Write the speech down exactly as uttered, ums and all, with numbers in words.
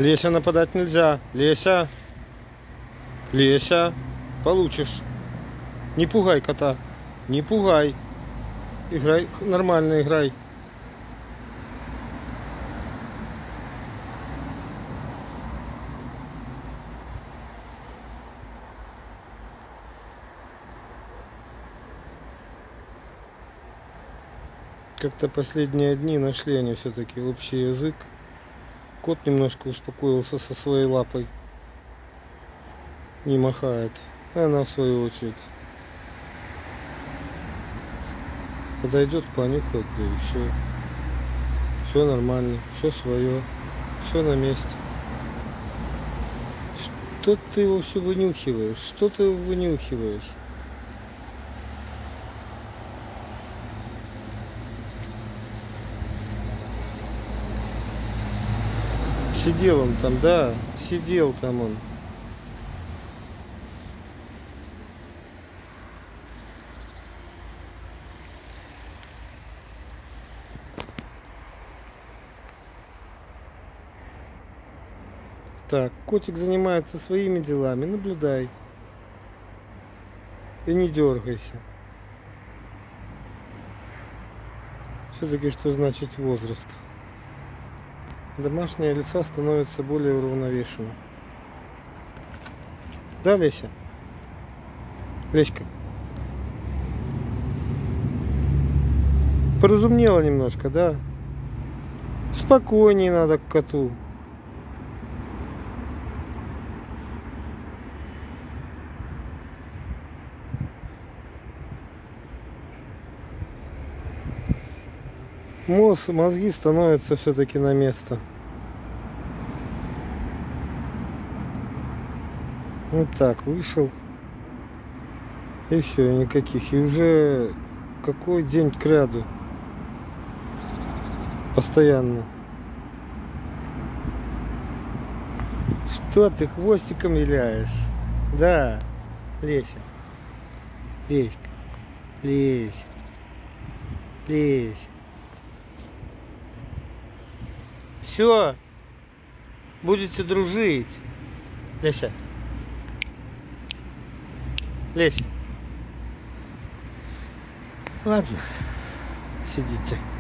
Леся, нападать нельзя. Леся. Леся. Получишь. Не пугай кота. Не пугай. Играй. Нормально играй. Как-то последние дни нашли они все-таки общий язык. Кот немножко успокоился со своей лапой. Не махает. А она в свою очередь подойдет, понюхает, да и все. Все нормально, все свое, все на месте. Что ты его все вынюхиваешь? Что ты его вынюхиваешь? Сидел он там, да, сидел там он. Так, котик занимается своими делами, наблюдай. И не дергайся. Все-таки что значит возраст? Домашнее лицо становится более уравновешенным. Да, Леся? Леська? Поразумнела немножко, да? Спокойнее надо к коту. Мозг, мозги становятся все-таки на место. Вот так, вышел. И все, никаких. И уже какой день кряду. Постоянно. Что ты хвостиком виляешь? Да, Леся. Леська. Леся. Леся. Все, будете дружить. Леся. Леся. Ладно, сидите.